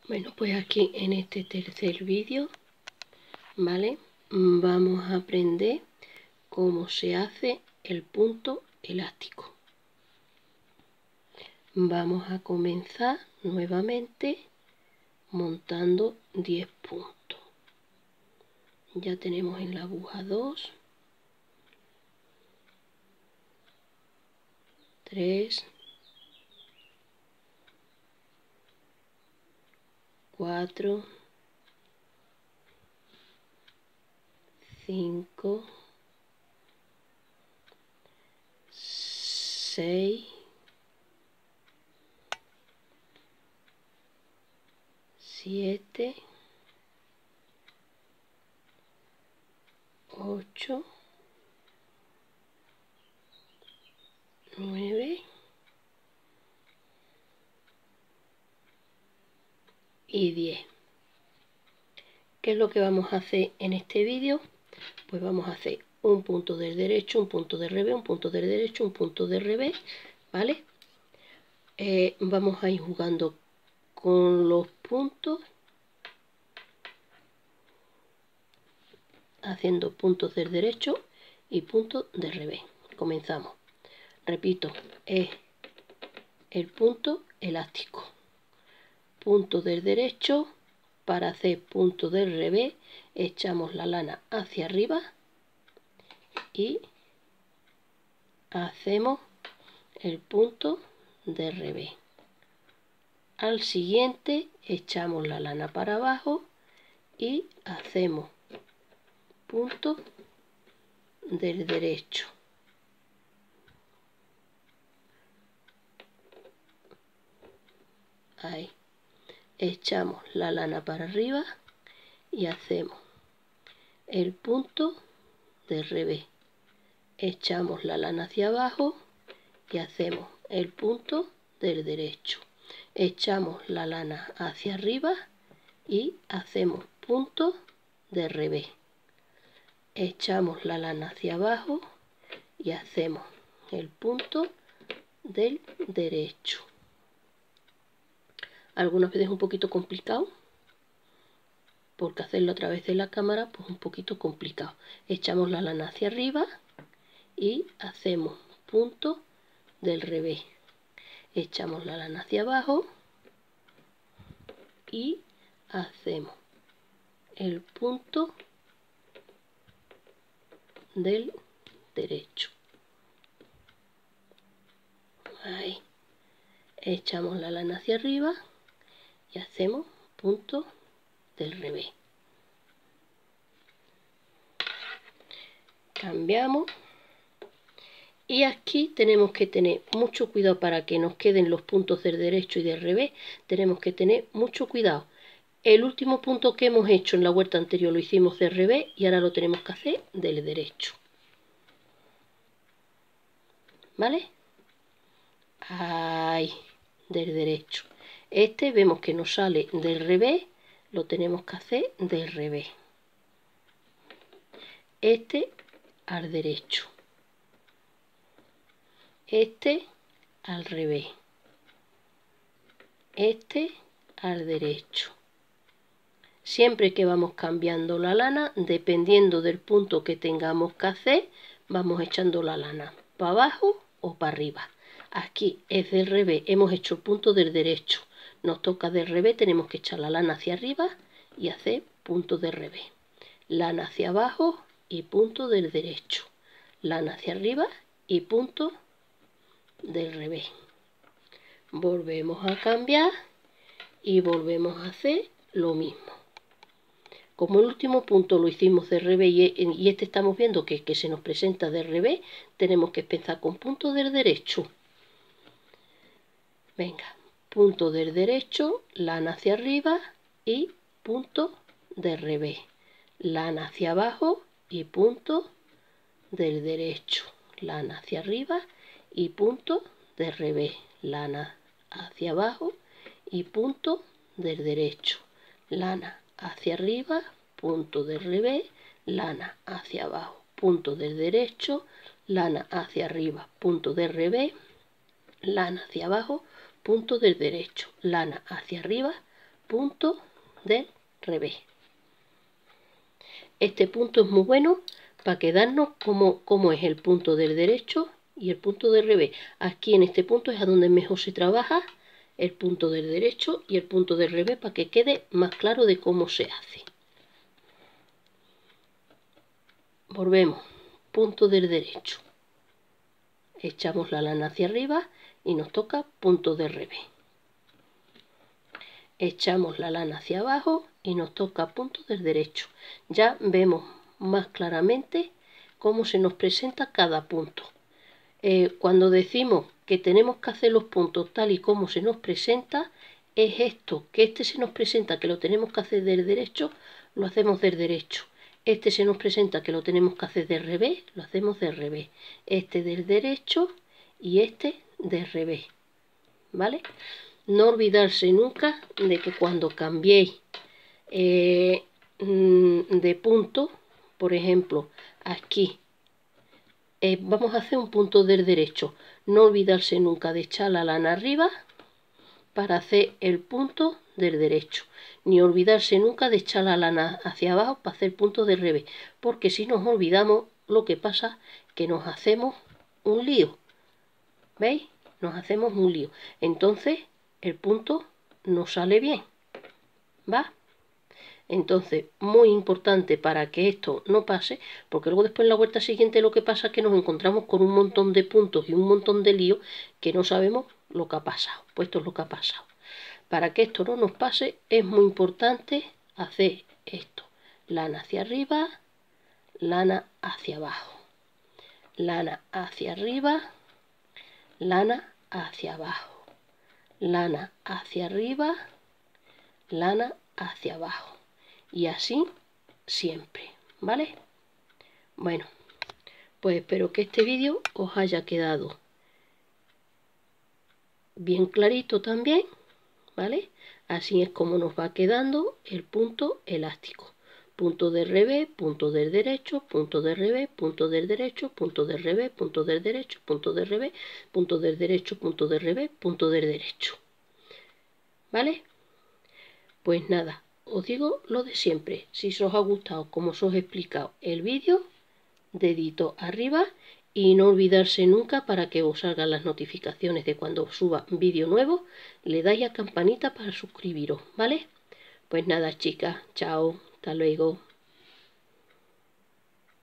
Bueno, pues aquí en este tercer vídeo, ¿vale? Vamos a aprender cómo se hace el punto elástico. Vamos a comenzar nuevamente montando 10 puntos. Ya tenemos en la aguja 2, 3, 4, 5, 6, 7, 8, 9 y 10. ¿Qué es lo que vamos a hacer en este vídeo? Pues vamos a hacer un punto del derecho, un punto del revés, un punto del derecho, un punto del revés, ¿vale? Vamos a ir jugando con los puntos, haciendo puntos del derecho y puntos del revés. Comenzamos. Repito, es el punto elástico. Punto del derecho, para hacer punto del revés, echamos la lana hacia arriba y hacemos el punto de revés. Al siguiente echamos la lana para abajo y hacemos punto del derecho. Ahí. Echamos la lana para arriba y hacemos el punto del revés. Echamos la lana hacia abajo y hacemos el punto del derecho. Echamos la lana hacia arriba y hacemos punto de revés. Echamos la lana hacia abajo y hacemos el punto del derecho. Algunas veces un poquito complicado, porque hacerlo a través de la cámara pues un poquito complicado. Echamos la lana hacia arriba y hacemos punto del revés. Echamos la lana hacia abajo y hacemos el punto del derecho. Ahí. Echamos la lana hacia arriba y hacemos punto del revés. Cambiamos. Y aquí tenemos que tener mucho cuidado para que nos queden los puntos del derecho y del revés. Tenemos que tener mucho cuidado. El último punto que hemos hecho en la vuelta anterior lo hicimos del revés y ahora lo tenemos que hacer del derecho. ¿Vale? Ahí, del derecho. Este vemos que nos sale del revés, lo tenemos que hacer del revés. Este al derecho. Este al revés. Este al derecho. Siempre que vamos cambiando la lana, dependiendo del punto que tengamos que hacer, vamos echando la lana para abajo o para arriba. Aquí es del revés, hemos hecho el punto del derecho. Nos toca del revés, tenemos que echar la lana hacia arriba y hacer punto del revés. Lana hacia abajo y punto del derecho. Lana hacia arriba y punto del revés. Volvemos a cambiar y volvemos a hacer lo mismo. Como el último punto lo hicimos de revés y este estamos viendo que se nos presenta de revés, tenemos que empezar con punto del derecho. Venga, punto del derecho, lana hacia arriba y punto de revés. Lana hacia abajo y punto del derecho. Lana hacia arriba y punto de revés. Lana hacia abajo y punto del derecho. Lana hacia arriba, punto del revés, lana hacia abajo, punto del derecho, lana hacia arriba, punto del revés, lana hacia abajo, punto del derecho, lana hacia arriba, punto del revés. Este punto es muy bueno para quedarnos como es el punto del derecho y el punto del revés. Aquí en este punto es a donde mejor se trabaja el punto del derecho y el punto del revés para que quede más claro de cómo se hace. Volvemos, punto del derecho. Echamos la lana hacia arriba y nos toca punto del revés. Echamos la lana hacia abajo y nos toca punto del derecho. Ya vemos más claramente cómo se nos presenta cada punto. Cuando decimos que tenemos que hacer los puntos tal y como se nos presenta, es esto, que este se nos presenta que lo tenemos que hacer del derecho, lo hacemos del derecho. Este se nos presenta que lo tenemos que hacer del revés, lo hacemos del revés. Este del derecho y este del revés, ¿vale? No olvidarse nunca de que cuando cambiéis de punto, por ejemplo, aquí, vamos a hacer un punto del derecho. No olvidarse nunca de echar la lana arriba para hacer el punto del derecho. Ni olvidarse nunca de echar la lana hacia abajo para hacer punto del revés. Porque si nos olvidamos, lo que pasa es que nos hacemos un lío. ¿Veis? Nos hacemos un lío. Entonces, el punto no sale bien. ¿Va? Entonces, muy importante para que esto no pase, porque luego después en la vuelta siguiente lo que pasa es que nos encontramos con un montón de puntos y un montón de líos que no sabemos lo que ha pasado. Pues esto es lo que ha pasado. Para que esto no nos pase, es muy importante hacer esto. Lana hacia arriba, lana hacia abajo. Lana hacia arriba, lana hacia abajo. Lana hacia arriba, lana hacia abajo. Y así siempre, ¿vale? Bueno, pues espero que este vídeo os haya quedado bien clarito también, ¿vale? Así es como nos va quedando el punto elástico. Punto del revés, punto del derecho, punto del revés, punto del derecho, punto del revés, punto del derecho, punto del revés, punto del derecho, punto del revés, punto del derecho. ¿Vale? Pues nada, os digo lo de siempre. Si os ha gustado como os he explicado el vídeo, dedito arriba y no olvidarse nunca para que os salgan las notificaciones de cuando suba vídeo nuevo, le dais a campanita para suscribiros, ¿vale? Pues nada, chicas, chao, hasta luego.